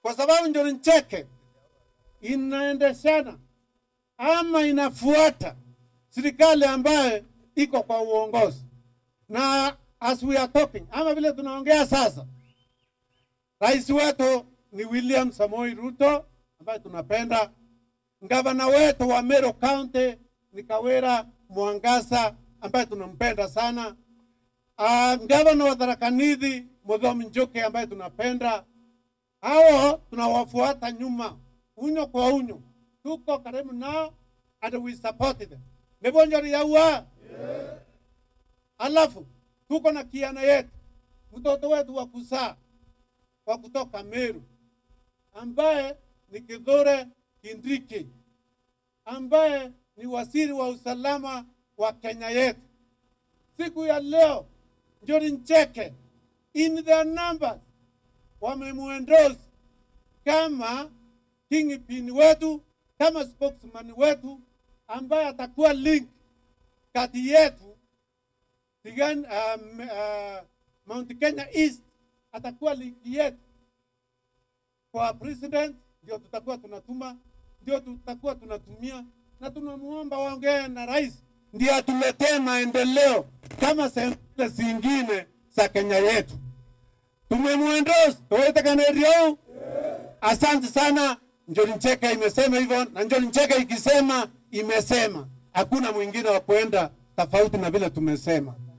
kwa sababu Njuri Ncheke inaendeshana ama inafuata serikali ambaye iko kwa uongozi. Na as we are talking, ama vile tunaongea sasa, rais wetu ni William Samoei Ruto ambaye tunapenda. Gavana wetu wa Meru County ni Kawira Mwangasa ambaye tunampenda sana. Gavana wa Tharaka Nithi Muthomi Njuki ambaye tunapenda. Hao tunawafuata nyuma, unyo kwa unyo. Tuko karibu nao and we support them. Nebonjari yaua. Alafu tuko na kiana yetu, mtoto wetu wa kuzaa wa kutoka Meru ambaye ni Kithure Kindiki, ambaye ni waziri wa usalama wa Kenya yetu. Siku ya leo Njuri Ncheke in their numbers wamemuendorse kama kingpin wetu, kama spokesman wetu, ambaye atakuwa link kati yetu Mt.Kenya East, atakuwa link yetu kwa president. Ndio tutakuwa tunatuma, ndio tutakuwa tunatumia, na tunamuomba waongee na rais ndio atuletee maendeleo kama sehemu zingine za Kenya yetu. Tumemuendorse tuwete kanerio. Asante sana. Njuri Ncheke imesema hivyo, na Njuri Ncheke ikisema imesema, hakuna mwingine wa kwenda tofauti na vile tumesema.